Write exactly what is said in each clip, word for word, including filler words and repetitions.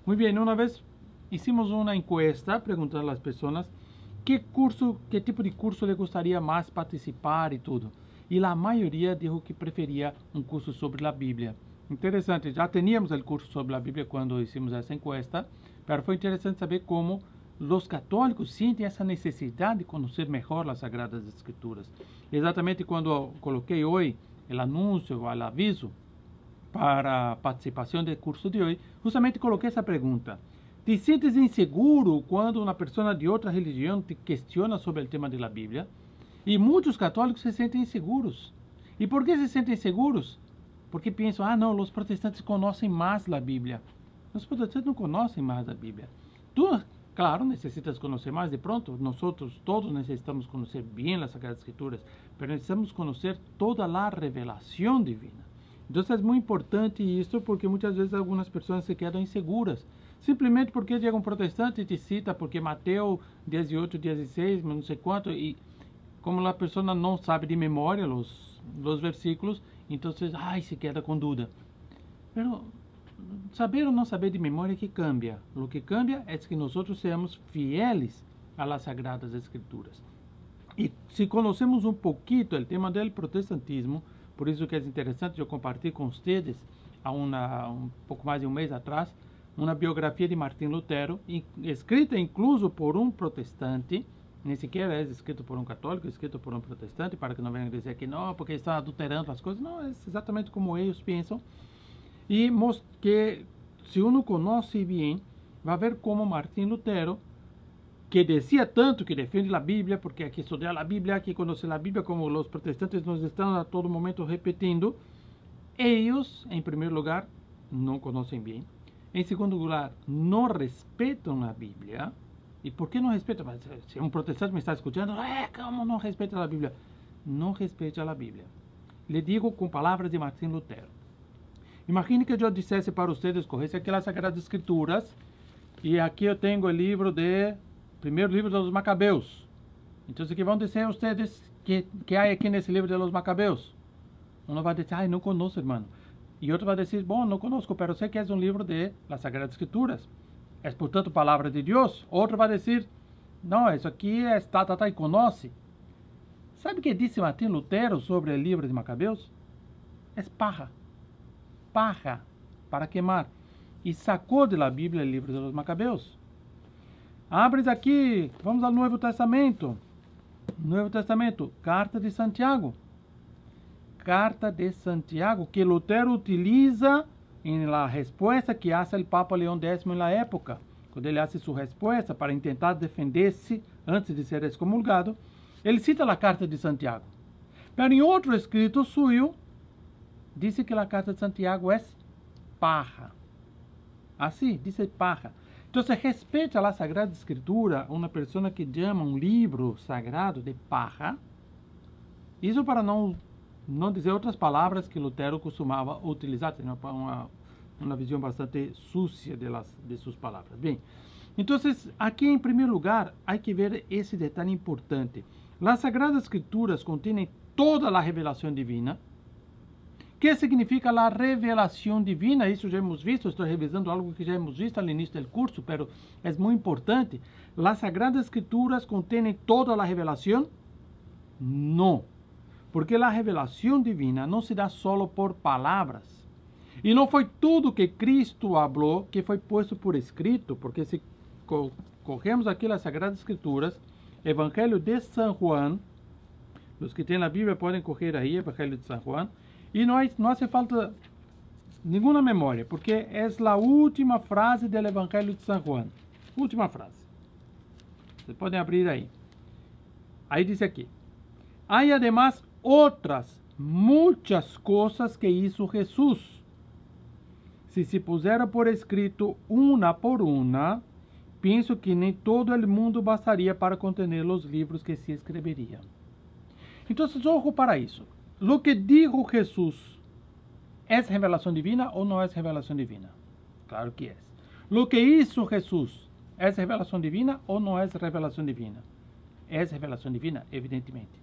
Muy bien, una vez hicimos una encuesta preguntando a las personas qué curso, qué tipo de curso le gustaría más participar y todo. Y la mayoría dijo que prefería un curso sobre la Biblia. Interesante, ya teníamos el curso sobre la Biblia cuando hicimos esa encuesta, pero fue interesante saber cómo los católicos sienten esa necesidad de conocer mejor las Sagradas Escrituras. Exatamente quando coloquei hoy el anuncio o el aviso para a participação do curso de hoje, justamente coloquei essa pergunta. Te sientes inseguro quando uma pessoa de outra religião te questiona sobre o tema da Bíblia? E muitos católicos se sentem inseguros. E por que se sentem inseguros? Porque pensam, ah, não, os protestantes conhecem mais a Bíblia. Os protestantes não conhecem mais a Bíblia. Tu, claro, necessitas conhecer mais, de pronto, nós todos necessitamos conhecer bem as Sagradas Escrituras, mas necessitamos conhecer toda a revelação divina. Então é muito importante isso, porque muitas vezes algumas pessoas se quedam inseguras, simplesmente porque chega um protestante e te cita, porque Mateus dezoito, dezesseis, não sei quanto, e como a pessoa não sabe de memória os, os versículos, então ai, se queda com dúvida. Mas saber ou não saber de memória que cambia. O que cambia é que nós sejamos fieles às Sagradas Escrituras. E se conhecemos um pouquinho o tema do protestantismo, por isso que é interessante eu compartilhar com vocês, há uma, um pouco mais de um mês atrás, uma biografia de Martim Lutero, escrita incluso por um protestante, nem sequer é escrito por um católico, é escrito por um protestante, para que não venham dizer que não, porque está adulterando as coisas. Não, é exatamente como eles pensam. E que se uno conhece bem, vai ver como Martim Lutero, que dizia tanto que defende a Bíblia, porque aqui estudar a Bíblia, aqui conhecer a Bíblia, como os protestantes nos estão a todo momento repetindo, eles, em primeiro lugar, não conhecem bem. Em segundo lugar, não respeitam a Bíblia. E por que não respeitam? Se um protestante me está escutando, é, como não respeita a Bíblia? Não respeita a Bíblia. Le digo com palavras de Martim Lutero. Imagine que eu dissesse para vocês, escorresse aquelas Sagradas Escrituras, e aqui eu tenho o livro de... primeiro livro dos Macabeus. Então, o que vão dizer vocês que, que há aqui nesse livro de los Macabeus? Um vai dizer, ai, não conosco, irmão. E outro vai dizer, bom, não conosco, pero sei que é um livro de las Sagradas Escrituras. É, portanto, palavra de Deus. Outro vai dizer, não, isso aqui é tá, tá, tá, e conoce. Sabe o que disse Martim Lutero sobre o livro de Macabeus? É parra. Parra, para queimar. E sacou de la Bíblia o livro de los Macabeus. Abres aqui, vamos ao Novo Testamento. Novo Testamento, Carta de Santiago. Carta de Santiago, que Lutero utiliza em la resposta que hace o Papa Leão X na época, quando ele hace sua resposta para tentar defender-se antes de ser excomulgado, ele cita a Carta de Santiago. Mas em outro escrito suyo, diz que a Carta de Santiago é parra. Assim, diz parra. Então, se respeita a Sagrada Escritura, uma pessoa que chama um livro sagrado de parra, isso para não, não dizer outras palavras que Lutero costumava utilizar, tem uma, uma, uma visão bastante sucia de, las, de suas palavras. Bem, então, aqui em primeiro lugar, há que ver esse detalhe importante. As Sagradas Escrituras contêm toda a revelação divina. O que significa a revelação divina? Isso já hemos visto, estou revisando algo que já hemos visto no início do curso, mas é muito importante. As Sagradas Escrituras contêm toda a revelação? Não, porque a revelação divina não se dá só por palavras. E não foi tudo que Cristo falou que foi posto por escrito, porque se co corremos aqui as Sagradas Escrituras, Evangelho de São João, os que têm a Bíblia podem correr aí, Evangelho de São João, e não, não hace falta nenhuma memória, porque é a última frase do Evangelho de São João. Última frase. Vocês podem abrir aí. Aí diz aqui. Há, además, outras muitas coisas que hizo Jesus. Se se puser por escrito uma por uma, penso que nem todo o mundo bastaria para conter os livros que se escreveriam. Então, ojo para isso. Lo que dijo Jesus é revelação divina ou não é revelação divina? Claro que é. Lo que hizo Jesus é revelação divina ou não é revelação divina? É revelação divina, evidentemente.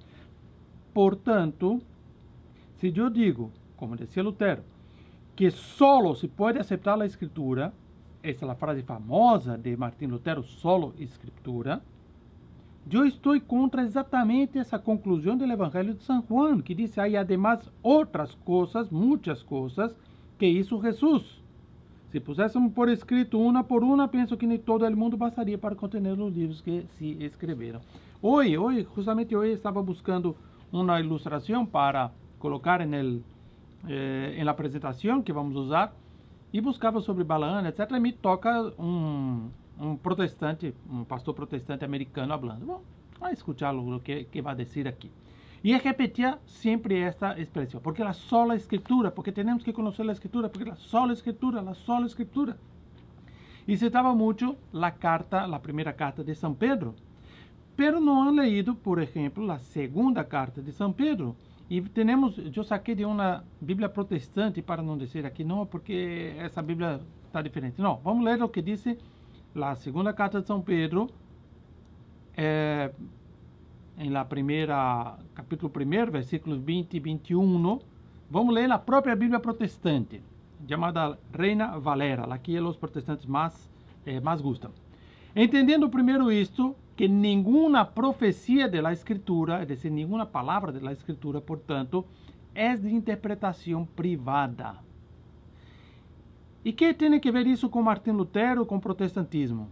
Portanto, se eu digo, como dizia Lutero, que solo se pode aceitar a Escritura essa é a frase famosa de Martín Lutero, solo escritura, eu estou contra exatamente essa conclusão do Evangelho de São Juan, que diz, há además outras coisas, muitas coisas, que hizo Jesus. Se puséssemos por escrito uma por uma, penso que nem todo o mundo bastaria para conter os livros que se escreveram. Hoje, hoje, justamente hoje, estava buscando uma ilustração para colocar en el, eh, en la apresentação que vamos usar, e buscava sobre Balaam, etcétera. E me toca um, um protestante, um pastor protestante americano falando. Bom, vamos escutar o que, que vai dizer aqui. E repetia sempre esta expressão, porque a sola escritura, porque temos que conhecer a escritura, porque a sola escritura, a sola escritura. E citava muito a carta, a primeira carta de São Pedro, pero não han leído, por exemplo, a segunda carta de São Pedro. E temos, eu saquei de uma Bíblia protestante, para não dizer aqui não, porque essa Bíblia está diferente. Não, vamos ler o que diz a segunda carta de São Pedro, é, em la primeira, capítulo um, versículos vinte e vinte e um. Vamos ler a própria Bíblia protestante, chamada Reina Valera, a que os protestantes mais, eh, mais gostam. Entendendo primeiro isto, que nenhuma profecia de la Escritura, é decir, nenhuma palavra de la Escritura, portanto, é de interpretação privada. E que tem que ver isso com Martín Lutero, com o protestantismo?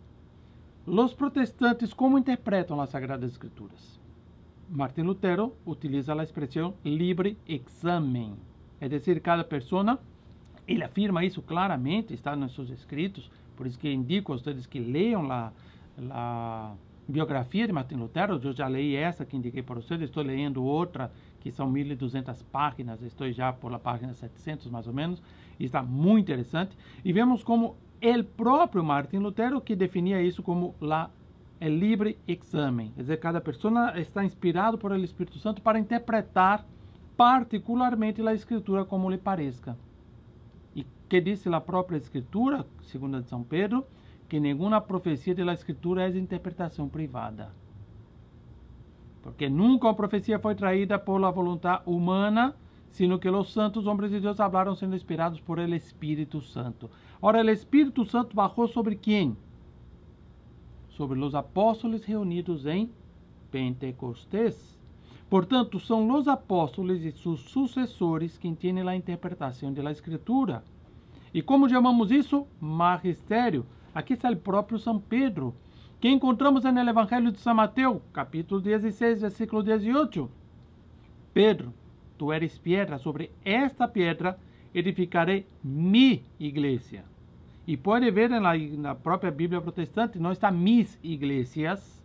Os protestantes, como interpretam as Sagradas Escrituras? Martín Lutero utiliza a expressão libre examen, é decir, cada pessoa, ele afirma isso claramente, está nos seus escritos, por isso que indico a vocês que leiam a, a biografia de Martín Lutero. Eu já leí essa que indiquei para vocês, estou lendo outra que são mil e duzentas páginas, estou já por la página setecentos mais ou menos, e está muito interessante, e vemos como o próprio Martín Lutero que definia isso como la, el libre examen, quer dizer, cada pessoa está inspirado por el Espírito Santo para interpretar particularmente a Escritura como lhe pareça. E que disse a própria Escritura, segundo a de São Pedro, que nenhuma profecia da Escritura é de interpretação privada. Porque nunca a profecia foi traída por la voluntad humana, sino que os santos homens de Deus falaram sendo inspirados por el Espírito Santo. Ora, o Espírito Santo bajou sobre quem? Sobre os apóstolos reunidos em Pentecostés. Portanto, são os apóstolos e seus sucessores quem têm a interpretação da Escritura. E como chamamos isso? Magistério. Aqui está o próprio São Pedro, que encontramos no Evangelho de São Mateus, capítulo dezesseis, versículo dezoito. Pedro, tu eres piedra, sobre esta piedra edificarei mi igreja. E pode ver na, na própria Bíblia protestante, não está mis iglesias,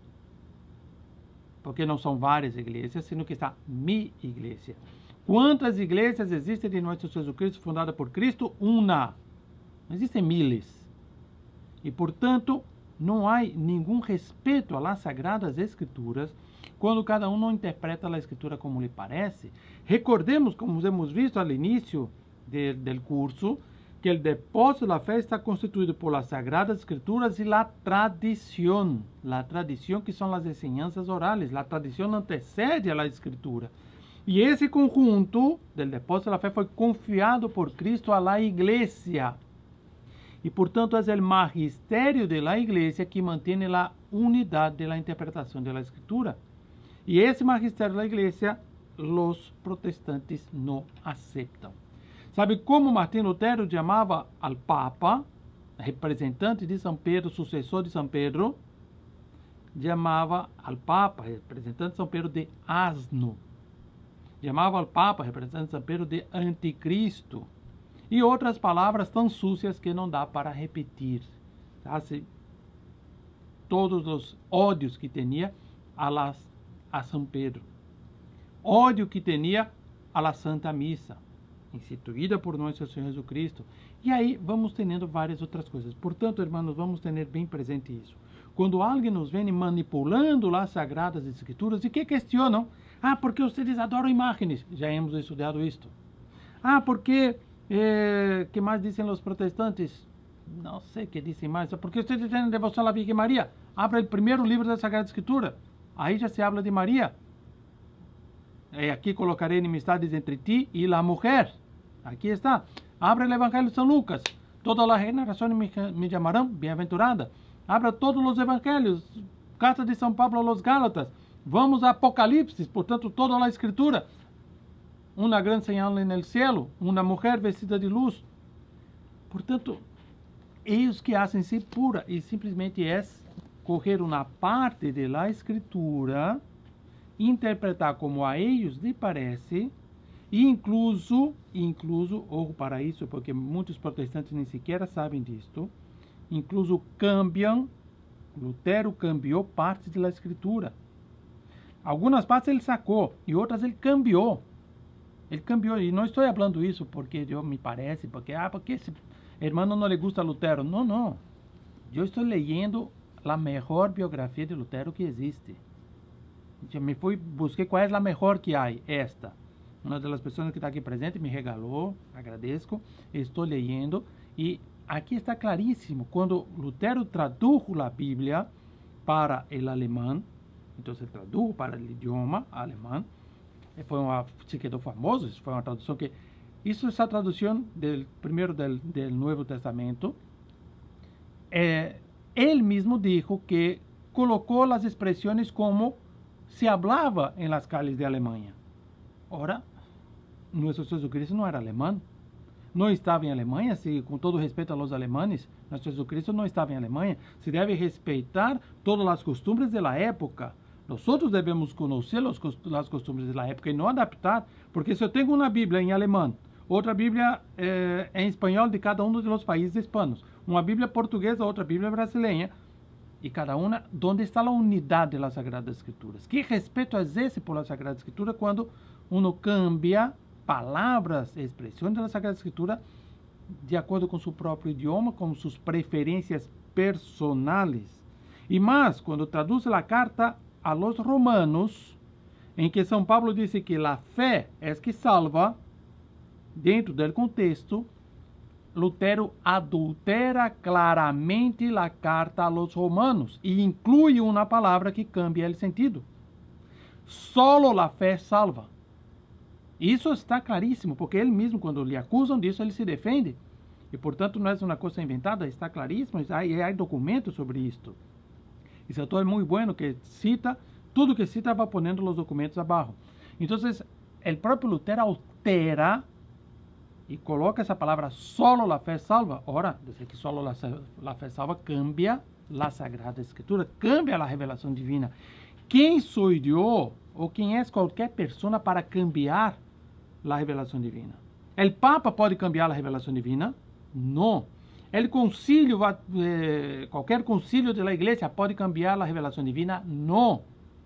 porque não são várias igrejas, sino que está mi igreja. Quantas igrejas existem em nosso Jesus Cristo, fundada por Cristo? Uma. Não existem miles. E, portanto, não há nenhum respeito às Sagradas Escrituras quando cada um não interpreta a Escritura como lhe parece. Recordemos, como hemos visto ao início de, do curso, que o depósito da fé está constituído por las Sagradas Escrituras e a tradição. A tradição que são as enseñanças orales. A tradição antecede a Escritura. E esse conjunto do depósito da fé foi confiado por Cristo à igreja. E, portanto, é o magistério da igreja que mantém a unidade da interpretação da Escritura. E esse magistério da igreja, os protestantes não aceitam. Sabe como Martín Lutero chamava ao Papa, representante de São Pedro, sucessor de São Pedro, chamava ao Papa, representante de São Pedro, de asno. Chamava ao Papa, representante de São Pedro, de anticristo. E outras palavras tão súcias que não dá para repetir. Assim, todos os ódios que tinha a, las, a São Pedro. Ódio que tinha a la Santa Missa, instituída por nosso Senhor Jesus Cristo. E aí vamos tendo várias outras coisas. Portanto, irmãos, vamos ter bem presente isso. Quando alguém nos vem manipulando as Sagradas Escrituras, e que questionam, ah, porque vocês adoram imagens. Já hemos estudado isto. Ah, porque... Eh, que mais dizem os protestantes? Não sei o que dizem mais. Porque vocês têm devoção à Virgem Maria. Abra o primeiro livro da Sagrada Escritura. Aí já se habla de Maria. E aqui colocarei enemistades entre ti e a mulher. Aqui está. Abra o Evangelho de São Lucas. Todas las generaciones me, me llamarán bienaventurada. Abra todos os evangelhos, carta de São Paulo aos Gálatas. Vamos a Apocalipse, portanto, toda a escritura. Uma grande señal no cielo, uma mulher vestida de luz. Portanto, eles que hacen-se pura e simplesmente é coger uma parte da escritura, interpretar como a eles lhe parece, e incluso, incluso, ojo para isso, porque muitos protestantes nem sequer sabem disto, incluso cambiam, Lutero cambiou partes da escritura. Algumas partes ele sacou e outras ele cambiou. Ele cambiou, e não estou falando isso porque eu me parece, porque, ah, porque esse hermano não lhe gusta Lutero. Não, não. Eu estou lendo a melhor biografia de Lutero que existe. Eu me fui, busquei qual é a melhor que há, esta. Uma das pessoas que está aqui presente me regalou, agradeço, estou lendo, e aqui está claríssimo, quando Lutero tradujo a Bíblia para o alemão, então ele tradujo para o idioma alemão, foi uma, se quedou famoso, isso foi uma tradução que, isso é a tradução del primeiro del, del Novo Testamento, é, ele mesmo disse que colocou as expressões como se falava em las calles de Alemanha. Ora, nosso Jesus Cristo não era alemão, não estava em Alemanha, se, com todo respeito aos alemães, nosso Jesus Cristo não estava em Alemanha, se deve respeitar todas as costumes da época. Nós outros devemos conhecer as costumes da época e não adaptar, porque se eu tenho uma Bíblia em alemão, outra Bíblia eh, em espanhol de cada um dos países hispanos, uma Bíblia portuguesa, outra Bíblia brasileira, e cada uma, onde está a unidade das Sagradas Escrituras? Que respeito é esse por a Sagrada Escritura quando uno cambia palavras, expressões da Sagrada Escritura de acordo com seu próprio idioma, com suas preferências personais? E mais, quando traduz a carta a los romanos, em que São Paulo disse que a fé é que salva, dentro do contexto, Lutero adultera claramente a carta a los romanos e inclui uma palavra que cambia o sentido. Solo a fé salva. Isso está claríssimo, porque ele mesmo, quando lhe acusam disso, ele se defende. E, portanto, não é uma coisa inventada, está claríssimo, há, há documentos sobre isto. Esse autor é muito bueno, que cita, tudo que cita vai ponendo os documentos abaixo. Então, o próprio Lutero altera e coloca essa palavra solo la fé salva. Ora, dizer que solo la, la fé salva cambia a Sagrada Escritura, cambia a revelação divina. Quem sou eu, ou quem é qualquer pessoa para cambiar a revelação divina? O Papa pode cambiar a revelação divina? Não. O concílio, eh, qualquer concílio da igreja pode cambiar a revelação divina? Não.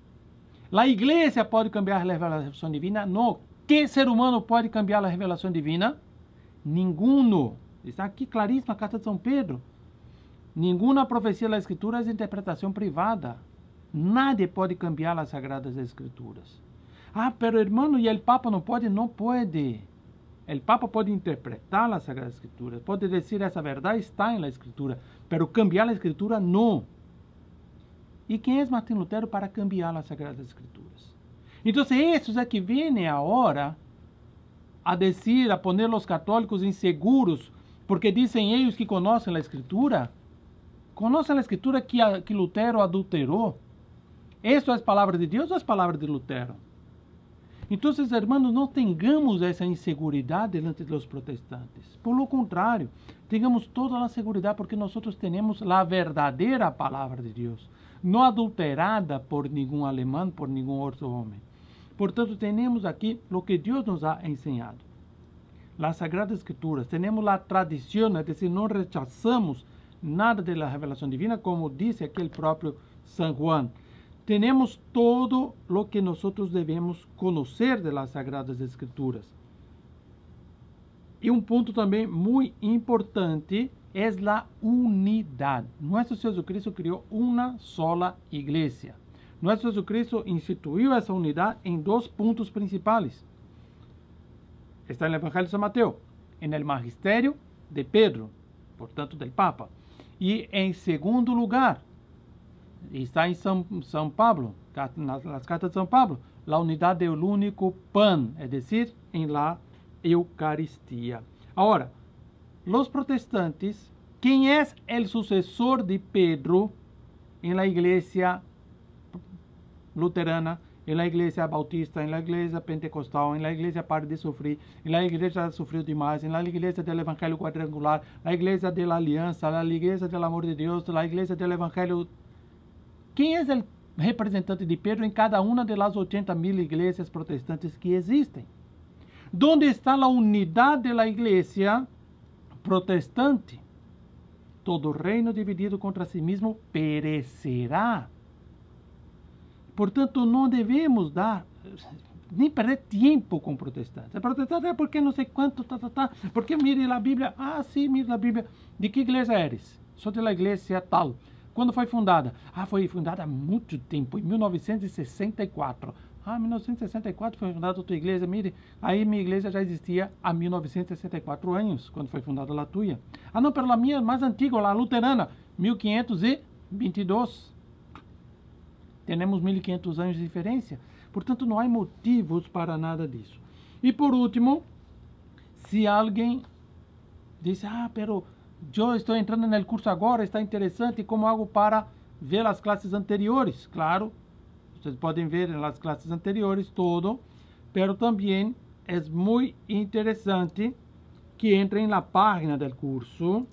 A igreja pode cambiar a revelação divina? Não. Que ser humano pode cambiar a revelação divina? Ninguno. Está aqui claríssimo na carta de São Pedro. Nenhuma profecia da Escritura é interpretação privada. Nadie pode cambiar as Sagradas Escrituras. Ah, pero hermano, e o Papa não pode? Não pode. O Papa pode interpretar as Sagradas Escrituras, pode dizer essa verdade está na Escritura, pero cambiar a Escritura não. E quem é Martim Lutero para cambiar as Sagradas Escrituras? Então, esses é que vêm agora a dizer, a poner os católicos inseguros, porque dizem eles que conhecem a Escritura, conhecem a Escritura que, a, que Lutero adulterou. Isso é a palavra de Deus ou as palavras de Lutero? Então, hermanos, não tenhamos essa inseguridade diante dos protestantes. Por lo contrário, tenhamos toda a segurança, porque nós temos a verdadeira palavra de Deus, não adulterada por nenhum alemão, por nenhum outro homem. Portanto, temos aqui o que Deus nos ha ensinado. As Sagradas Escrituras, temos a tradição, é decir, não rechazamos nada da revelação divina, como disse aqui o próprio São Juan. Temos todo o que nós devemos conhecer das Sagradas Escrituras. E um ponto também muito importante é a unidade. Nosso Jesus Cristo criou uma sola igreja. Nosso Jesus Cristo instituiu essa unidade em dois pontos principais. Está no Evangelho de São Mateus, no Magistério de Pedro, portanto, do Papa. E, em segundo lugar, está em São, São Pablo, nas cartas de São Pablo, a unidade do único pão, é decir, em la Eucaristia. Agora, los protestantes, ¿quién es el sucesor de Pedro en la iglesia luterana, en la iglesia bautista, en la iglesia pentecostal, en la iglesia Pare de Sufrir, en la iglesia Sufrió Demais, en la iglesia del Evangelio Cuadrangular, la iglesia de la Alianza, la iglesia del Amor de Dios, la iglesia del Evangelio? ¿Quién es el representante de Pedro en cada una de las ochenta mil iglesias protestantes que existen? ¿Dónde está la unidad de la iglesia protestante? Todo reino dividido contra sí mismo perecerá. Portanto, não devemos dar, nem perder tempo com protestantes. É protestante é porque não sei quanto, tá, tá, tá. Porque mire a Bíblia. Ah, sim, mire a Bíblia. De que igreja eres? Sou da igreja tal. Quando foi fundada? Ah, foi fundada há muito tempo, em mil novecentos e sessenta e quatro. Ah, mil novecentos e sessenta e quatro foi fundada a tua igreja. Mire, aí minha igreja já existia há mil novecentos e sessenta e quatro anos, quando foi fundada a tua. Ah, não, pela minha mais antiga, a luterana, mil quinhentos e vinte e dois. Temos mil e quinhentos anos de diferença. Portanto, não há motivos para nada disso. E por último, se alguém diz, ah, pero eu estou entrando no curso agora, está interessante, como hago para ver as classes anteriores? Claro, vocês podem ver nas classes anteriores todo, pero também é muito interessante que entrem na página do curso,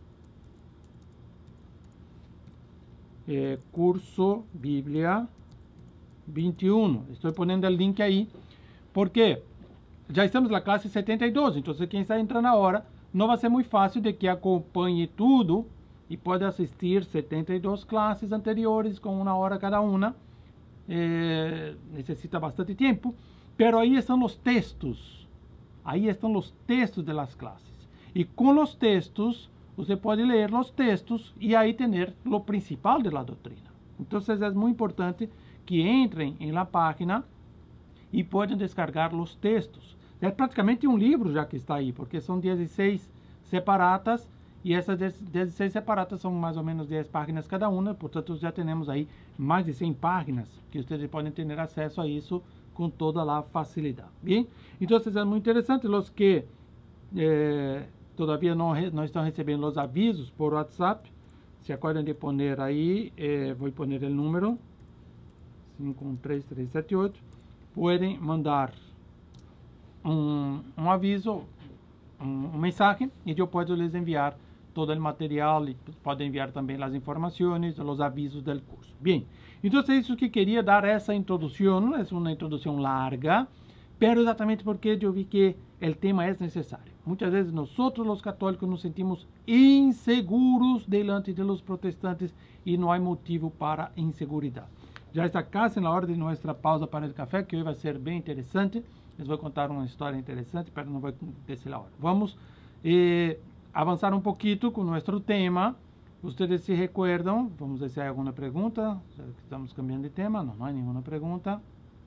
eh, curso Bíblia vinte e um. Estou ponendo o link aí, porque já estamos na classe setenta e dois, então quem está entrando agora, não vai ser muito fácil de que acompanhe tudo e pode assistir setenta e duas classes anteriores com uma hora cada uma. Eh, necessita bastante tempo, pero aí estão os textos, aí estão os textos das classes, e com os textos você pode ler os textos e aí ter o principal da doutrina. Então é muito importante que entrem em la página e podem descargar os textos. É praticamente um livro já que está aí, porque são dezesseis separatas, e essas dezesseis separatas são mais ou menos dez páginas cada uma, portanto já temos aí mais de cem páginas, que vocês podem ter acesso a isso com toda a facilidade. Bem? Então é muito interessante, os que eh, todavia não, não estão recebendo os avisos por WhatsApp, se acordam de pôr aí, eh, vou pôr o número, cinco um três três sete oito, podem mandar um, um aviso, um, um mensagem, e eu posso lhes enviar todo o material, e podem enviar também as informações, os avisos do curso. Bem, então é isso que queria dar essa introdução, é uma introdução larga, pero exatamente porque eu vi que o tema é necessário. Muitas vezes nós, os católicos, nos sentimos inseguros delante dos protestantes e não há motivo para inseguridade. Já está quase na hora de nossa pausa para o café, que hoje vai ser bem interessante. Eu vou contar uma história interessante, mas não vai descer a hora. Vamos eh, avançar um pouquinho com nosso tema. Vocês se recordam? Vamos ver se há alguma pergunta. Estamos cambiando de tema. Não, não há nenhuma pergunta.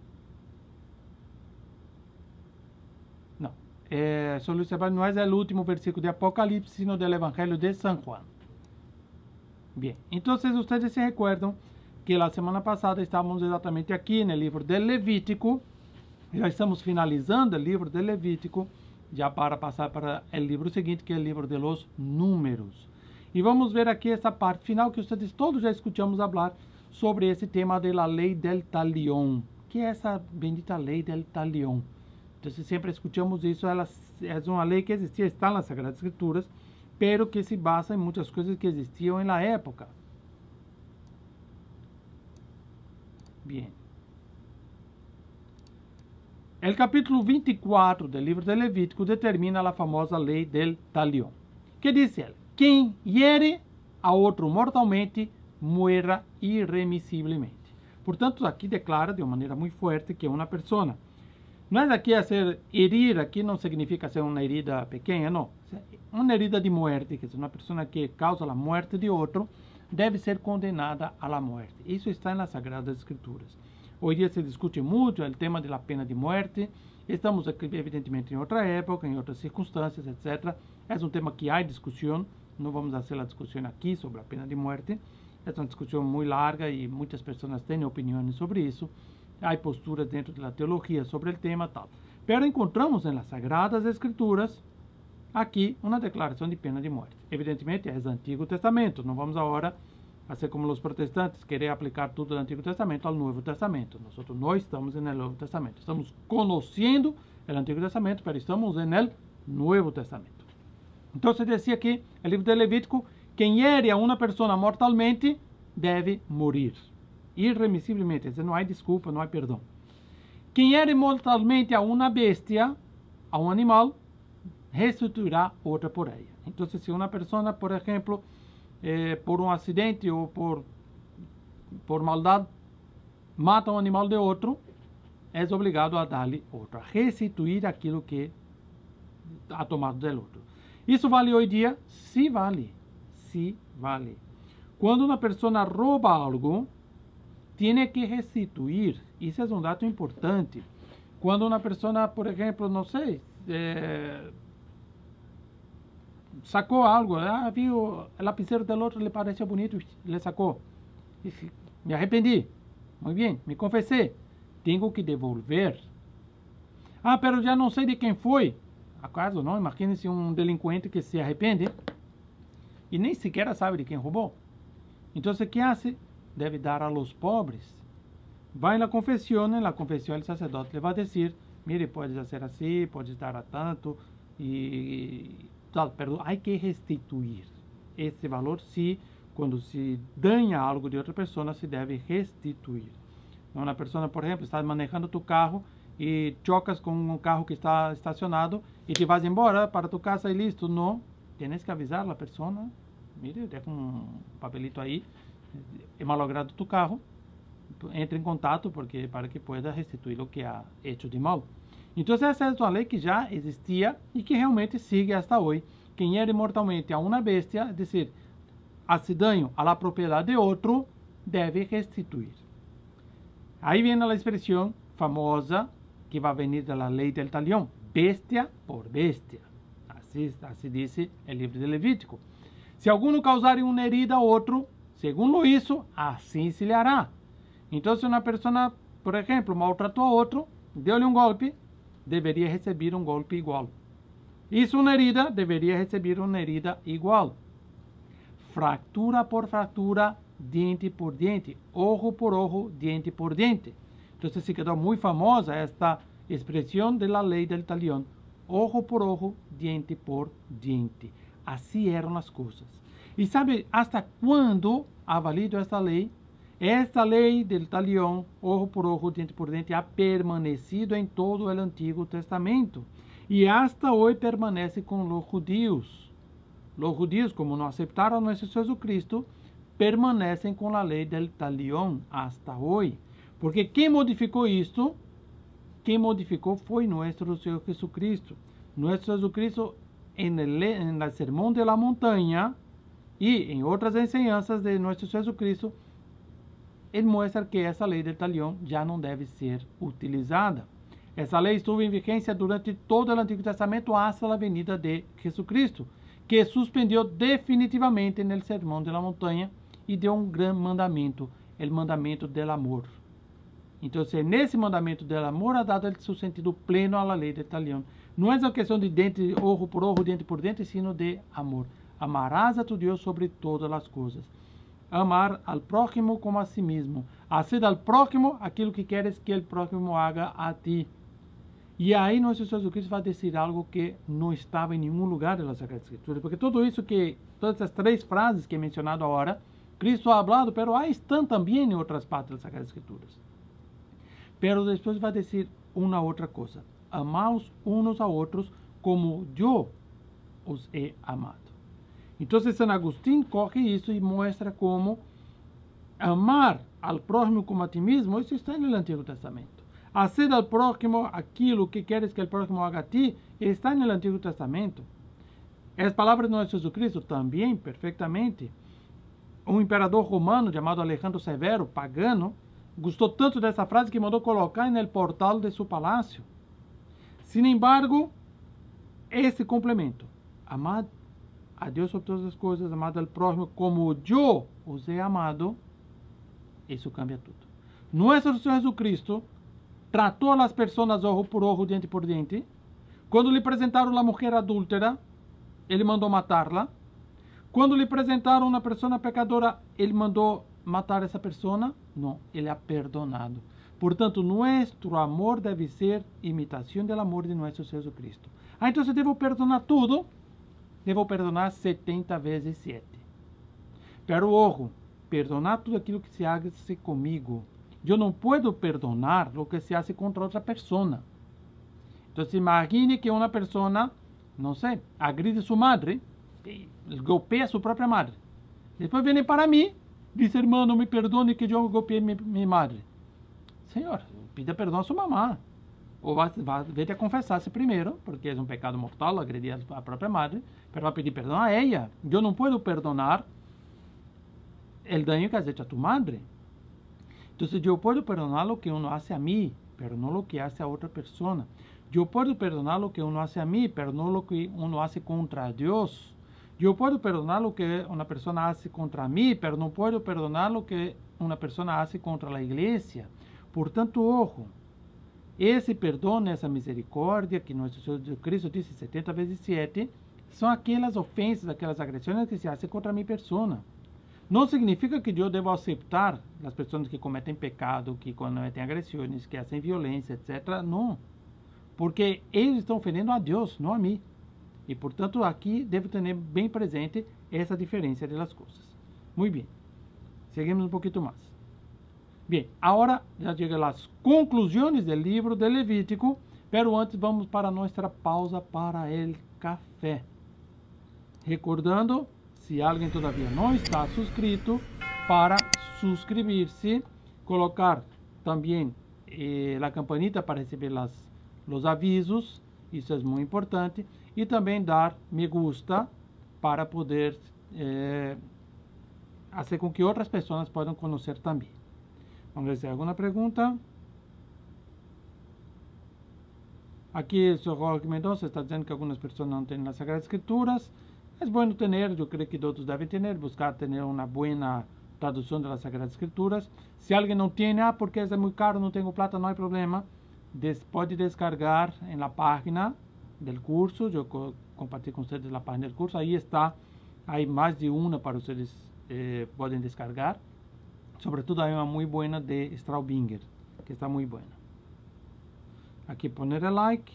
Não. Eh, só Luis Sebastião, não é o último versículo de Apocalipse, sino do Evangelho de São Juan. Bem, então vocês se recordam que a semana passada estávamos exatamente aqui no livro de Levítico. Já estamos finalizando o livro de Levítico, já para passar para o livro seguinte, que é o livro de los Números. E vamos ver aqui essa parte final, que vocês todos já escutamos falar sobre esse tema da lei del talión. Que é essa bendita lei del talión? Então, sempre escutamos isso, ela é uma lei que existia, está nas Sagradas Escrituras, pero que se basa em muitas coisas que existiam na época. Bien. O capítulo vinte e quatro do livro de Levítico determina a famosa lei del talión, que diz ele: quem hiere a outro mortalmente, muera irremisivelmente. Portanto, aqui declara de uma maneira muito forte que uma pessoa, não é aqui a ser herir, aqui não significa ser uma herida pequena, não. Uma herida de morte, que é uma pessoa que causa a morte de outro, deve ser condenada à morte. Isso está nas Sagradas Escrituras. Hoje dia se discute muito o tema da pena de morte. Estamos aqui, evidentemente, em outra época, em outras circunstâncias, etcétera. É um tema que há discussão. Não vamos fazer a discussão aqui sobre a pena de morte. É uma discussão muito larga e muitas pessoas têm opiniões sobre isso. Há posturas dentro da teologia sobre o tema tal. Pero encontramos nas Sagradas Escrituras aqui uma declaração de pena de morte. Evidentemente, é o Antigo Testamento. Não vamos agora fazer como os protestantes, querer aplicar tudo do Antigo Testamento ao Novo Testamento. Nós, nós estamos no Novo Testamento. Estamos conhecendo o Antigo Testamento, mas estamos no Novo Testamento. Então, se dizia aqui, no livro de Levítico, quem hiere a uma pessoa mortalmente deve morir. Irremissivelmente. Não há desculpa, não há perdão. Quem hiere mortalmente a uma bestia, a um animal, restituirá outra por ella. Então, se uma pessoa, por exemplo, eh, por um acidente ou por, por maldade, mata um animal de outro, é obrigado a dar-lhe outro, a restituir aquilo que ha tomado do outro. Isso vale hoje em dia? Sim, vale. Sim, vale. Quando uma pessoa rouba algo, tem que restituir. Isso é um dado importante. Quando uma pessoa, por exemplo, não sei, eh, sacou algo, ah, viu, o lapicero do outro lhe pareceu bonito, ele sacou. Me arrependi. Muito bem, me confessei. Tenho que devolver. Ah, pero já não sei de quem foi. Acaso não? Imagine-se um delinquente que se arrepende e nem sequer sabe de quem roubou. Então, o que faz? Deve dar a los pobres. Vai na confissão, na confissão o sacerdote lhe vai dizer, mire, pode ser assim, pode dar a tanto, e tal, pero há que restituir. Esse valor, se quando se danha algo de outra pessoa, se deve restituir. Uma pessoa, por exemplo, está manejando tu carro e chocas com um carro que está estacionado e te vas embora para tu casa e listo. Não, tienes que avisar a pessoa, mire, deja um papelito aí, é malogrado tu carro, entre em contato porque para que pueda restituir o que ha hecho de mal. Então, essa é uma lei que já existia e que realmente sigue hasta hoje. Quem hiere mortalmente a uma bestia, é dizer, hace daño a la propriedade de outro, deve restituir. Aí vem a expressão famosa que vai venir da lei del talión, bestia por bestia. Assim, assim diz o livro de Levítico. Se alguno causar uma herida a outro, segundo isso, assim se lhe hará. Então, se uma pessoa, por exemplo, maltratou a outro, deu-lhe um golpe, deveria receber um golpe igual. Isso uma herida, deveria receber uma herida igual. Fratura por fratura, diente por diente, ojo por ojo, diente por diente. Então, se quedou muito famosa esta expressão da lei del talión, ojo por ojo, diente por diente. Assim eram as coisas. E sabe hasta quando ha valido esta lei? Esta lei del talión, ojo por ojo, diente por diente, ha permanecido em todo o Antigo Testamento. E hasta hoje permanece com os judíos. Os judíos, como não aceitaram nosso Jesus Cristo, permanecem com a lei del talión hasta hoje. Porque quem modificou isto? Quem modificou foi nosso Senhor Jesucristo. Nosso Jesus Cristo, em el Sermão de la Montanha e em outras enseñanças de nosso Jesus Cristo, ele mostra que essa lei del talión já não deve ser utilizada. Essa lei esteve em vigência durante todo o Antigo Testamento hasta a venida de Jesucristo, que suspendeu definitivamente no Sermão de la Montanha e deu um grande mandamento, o mandamento del amor. Então, nesse mandamento del amor ha dado seu sentido pleno à lei del talión. Não é uma questão de dente, ojo por ojo, dente por dente, sino de amor. Amarás a tu Deus sobre todas as coisas. Amar al próximo como a si mesmo. Hacer al próximo aquilo que queres que o próximo haga a ti. E aí, nosso Jesus Cristo vai dizer algo que não estava em nenhum lugar da Sagrada Escritura. Porque tudo isso que, todas essas três frases que he mencionado agora, Cristo ha hablado, pero aí estão também em outras partes das Sagradas Escrituras. Pero depois vai dizer uma outra coisa. Amaos uns a outros como eu os he amado. Então, São Agostinho corre isso e mostra como amar ao próximo como a ti mesmo, isso está no Antigo Testamento. Hacer ao próximo aquilo que queres que o próximo haga a ti, está no Antigo Testamento. As palavras de nosso Jesus Cristo também, perfeitamente. Um imperador romano chamado Alejandro Severo, pagano, gostou tanto dessa frase que mandou colocar no portal de seu palácio. Sin embargo, esse complemento, amar a Deus sobre todas as coisas, amado ao próximo como eu os he amado, isso cambia tudo. Nosso Senhor Jesus Cristo tratou as pessoas ojo por ojo, diente por diente. Quando lhe apresentaram a mulher adúltera, ele mandou matá-la. Quando lhe apresentaram uma pessoa pecadora, ele mandou matar essa pessoa? Não, ele ha perdonado. Portanto, nosso amor deve ser imitação do amor de nosso Jesus Cristo. Ah, então eu devo perdonar tudo? Devo perdonar setenta vezes sete. Pero, ojo, perdonar tudo aquilo que se hace comigo. Eu não posso perdonar o que se hace contra outra pessoa. Então, imagine que uma pessoa, não sei, agride sua madre, golpeia sua própria madre. Depois vem para mim, diz, irmão, me perdone que eu golpeei minha madre. Senhor, pida perdão a sua mamã. Ou vai, vai ver a confessar-se primeiro, porque é um pecado mortal agredir a própria madre, mas vai pedir perdão a ela. Eu não posso perdonar o dano que has hecho a tu madre. Então, eu posso perdonar o que uno hace a mim, mas não o que hace a outra pessoa. Eu posso perdonar o que uno hace a mim, mas não o que uno hace contra Deus. Eu posso perdonar o que uma pessoa hace contra mim, mas não posso perdonar o que uma pessoa hace contra a igreja. Portanto, ojo, esse perdão, essa misericórdia que nosso Senhor Cristo disse setenta vezes sete, são aquelas ofensas, aquelas agressões que se fazem contra a minha pessoa. Não significa que eu devo aceitar as pessoas que cometem pecado, que cometem agressões, que fazem violência, etcétera. Não, porque eles estão ofendendo a Deus, não a mim. E, portanto, aqui devo ter bem presente essa diferença das coisas. Muito bem, seguimos um pouquinho mais. Bem, agora já chegam as conclusões do livro de Levítico, pero antes vamos para nossa pausa para o café. Recordando, se alguém todavia não está suscrito, para suscribir-se, colocar também eh, a campanita para receber las, os avisos, isso é muito importante, e também dar me gusta para poder eh, fazer com que outras pessoas possam conhecer também. Vamos ver se há alguma pergunta. Aqui o senhor Jorge Mendonça está dizendo que algumas pessoas não têm as Sagradas Escrituras. É bom ter, eu creio que todos devem ter, buscar ter uma boa tradução das Sagradas Escrituras. Se alguém não tem, ah, porque é muito caro, não tenho plata, não há problema. Des, pode descargar na página do curso. Eu co compartilho com vocês a página do curso. Aí está, há mais de uma para vocês eh, podem descargar. Sobretudo hay una muy buena de Straubinger, que está muy buena. Aquí poner el like.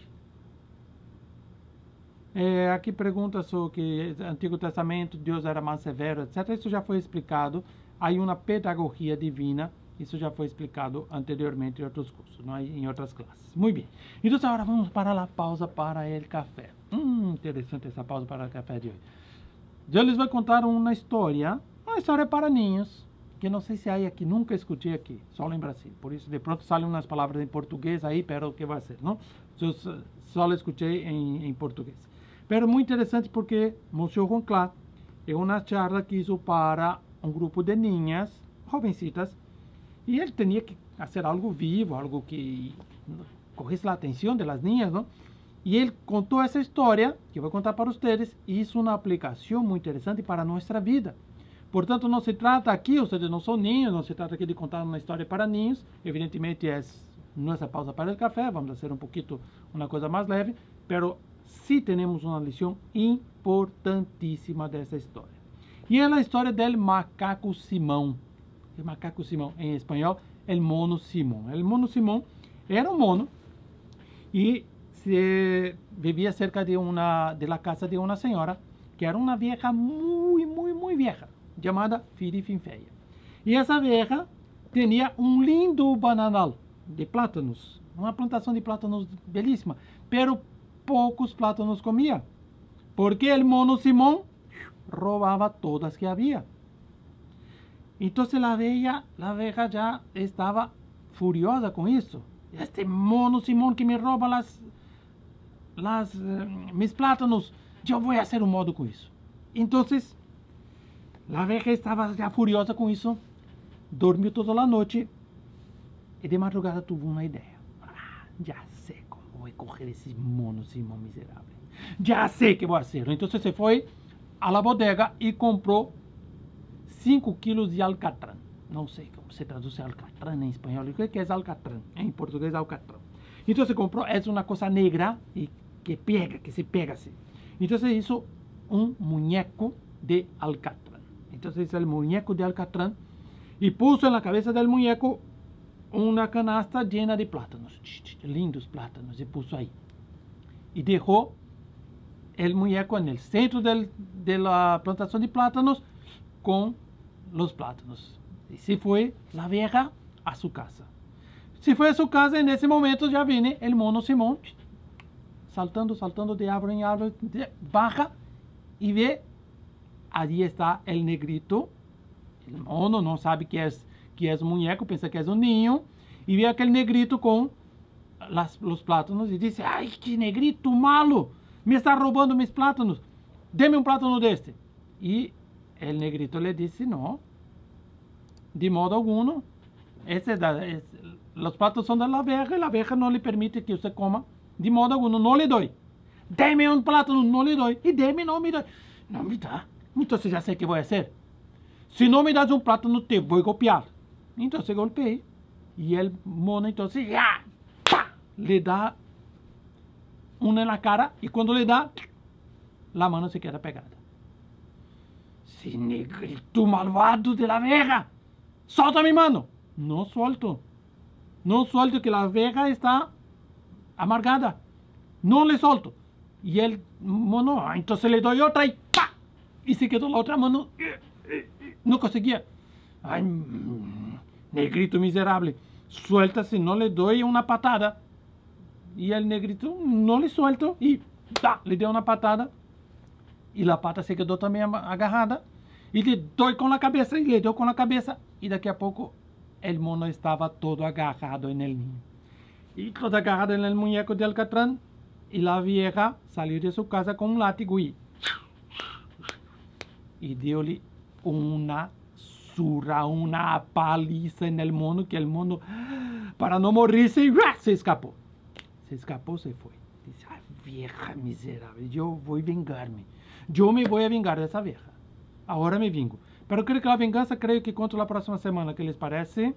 Eh, aqui pergunta sobre que no Antigo Testamento Deus era mais severo, etcétera. Isso já foi explicado. Há uma pedagogia divina. Isso já foi explicado anteriormente em outros cursos, não? Em outras classes. Muito bem. Então agora vamos para a pausa para o café. Hum, interessante essa pausa para o café de hoje. Eu lhes vou contar uma história, uma história para ninhos, que não sei se há aqui, nunca escutei aqui, só em Brasil. Por isso, de pronto, saem umas palavras em português aí, pero o que vai ser, não? Eu só escutei em, em português. Pero muito interessante porque Monsieur Ronclá é uma charla que hizo para um grupo de ninhas, jovencitas, e ele tinha que fazer algo vivo, algo que corresse a atenção das ninhas, não? E ele contou essa história, que eu vou contar para vocês, e hizo uma aplicação muito interessante para a nossa vida. Portanto, não se trata aqui, ou seja, não são ninhos, não se trata aqui de contar uma história para ninhos. Evidentemente, é nossa pausa para o café, vamos fazer um pouquinho, uma coisa mais leve, pero sí temos uma lição importantíssima dessa história. E é a história do macaco Simão. O macaco Simão, em espanhol, el mono Simão. El mono Simão era um mono e se vivia cerca de uma de la casa de uma senhora que era uma vieja muito, muito, muito vieja, chamada Firifinfeia. E essa vieja tinha um lindo bananal de plátanos, uma plantação de plátanos belíssima, pero poucos plátanos comia, porque o mono Simão roubava todas que havia. Então a vieja, a vieja já estava furiosa com isso. Este mono Simão que me rouba las, las, uh, mis plátanos, eu vou fazer um modo com isso. Então, a vieja estava já furiosa com isso, dormiu toda a noite e de madrugada teve uma ideia. Ah, já sei como vou coger esse mono Simão miserável. Já sei que vou fazer. Então, se foi a la bodega e comprou cinco quilos de alcatrán. Não sei como se traduz alcatrán em espanhol. Eu creio que é alcatrán. Em português, alcatrán. Então, se comprou, é uma coisa negra e que pega, que se pega assim. Então, isso un muñeco de alcatrán. Entonces el muñeco de alcatrán y puso en la cabeza del muñeco una canasta llena de plátanos, lindos plátanos, y puso ahí. Y dejó el muñeco en el centro del, de la plantación de plátanos con los plátanos. Y se fue la vieja a su casa. Se fue a su casa, en ese momento ya viene el mono Simón, saltando, saltando de árbol en árbol, baja y ve, allí está el negrito. El mono no sabe que es, que es un muñeco, piensa que es un niño, y ve aquel negrito con las, los plátanos y dice, ¡ay, qué negrito malo! Me está robando mis plátanos, deme un plátano de este. Y el negrito le dice, no, de modo alguno, ese es, los plátanos son de la abeja y la abeja no le permite que usted coma, de modo alguno, no le doy. Deme un plátano, no le doy, y deme, no me da. No me da, entonces ya sé qué voy a hacer. Si no me das un plátano, te voy a golpear. Entonces golpeé. Y el mono entonces ¡ya! ¡Pah! Le da una en la cara. Y cuando le da, la mano se queda pegada. ¡Sí, negrito malvado de la abeja! ¡Solta mi mano! No suelto. No suelto, que la abeja está amargada. No le solto. Y el mono, entonces le doy otra y ¡pah! Y se quedó la otra mano. No conseguía. Ay, negrito miserable, suelta si no le doy una patada. Y el negrito no le suelto y ¡ta! Le dio una patada. Y la pata se quedó también agarrada. Y le doy con la cabeza y le dio con la cabeza. Y daqui a poco el mono estaba todo agarrado en el niño. Y todo agarrado en el muñeco de alcatrán. Y la vieja salió de su casa con un látigo y, y dio-le una surra, una paliza en el mono, que el mono, para no morirse, se escapó. Se escapó, se fue. Dice, ay, vieja miserable, yo voy a vengarme. Yo me voy a vengar de esa vieja. Ahora me vengo. Pero creo que la venganza, creo que conto la próxima semana. ¿Qué les parece?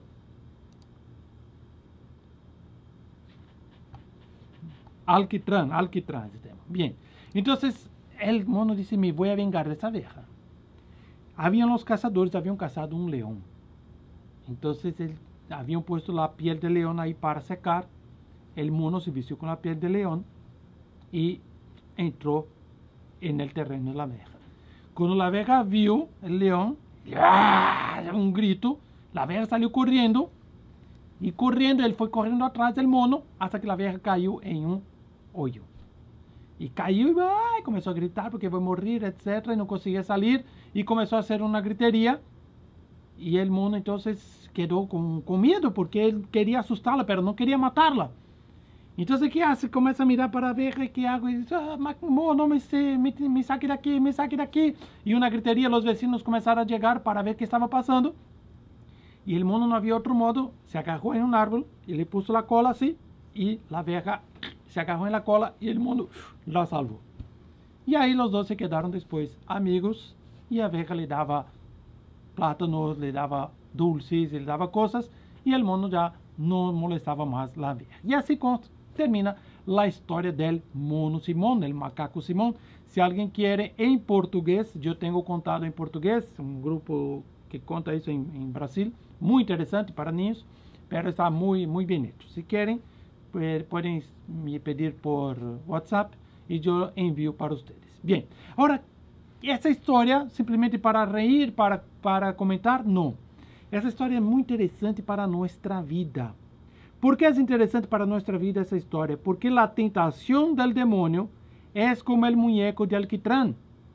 Alquitrán, alquitrán ese tema. Bien, entonces el mono dice, me voy a vengar de esa vieja. Habían los cazadores, habían cazado un león. Entonces él, habían puesto la piel de león ahí para secar. El mono se vistió con la piel de león y entró en el terreno de la abeja. Cuando la abeja vio el león, ¡ah! Un grito, la abeja salió corriendo y corriendo, él fue corriendo atrás del mono hasta que la abeja cayó en un hoyo. Y cayó y ay, comenzó a gritar porque iba a morir, etcétera, y no conseguía salir. Y comenzó a hacer una gritería. Y el mono entonces quedó con, con miedo porque él quería asustarla, pero no quería matarla. Entonces, ¿qué hace? Comienza a mirar para la abeja y ¿qué hago? Y dice, ah, mono, me, me, me saque de aquí, me saque de aquí. Y una gritería, los vecinos comenzaron a llegar para ver qué estaba pasando. Y el mono no había otro modo, se agarró en un árbol y le puso la cola así. Y la abeja se agarró en la cola y el mono la salvó. Y ahí los dos se quedaron después amigos y la abeja le daba plátanos, le daba dulces, le daba cosas y el mono ya no molestaba más la abeja. Y así termina la historia del mono Simón, del macaco Simón. Si alguien quiere en portugués, yo tengo contado en portugués, un grupo que conta eso en, en Brasil, muy interesante para niños, pero está muy, muy bien hecho. Si quieren, pueden me pedir por WhatsApp y yo envío para ustedes. Bien, ahora, esta historia simplemente para reír, para, para comentar, no. Essa história é muito interessante para a nossa vida. ¿Por que é interessante para a nossa vida essa história? Porque a tentação do demônio é como o muñeco de alquitrán.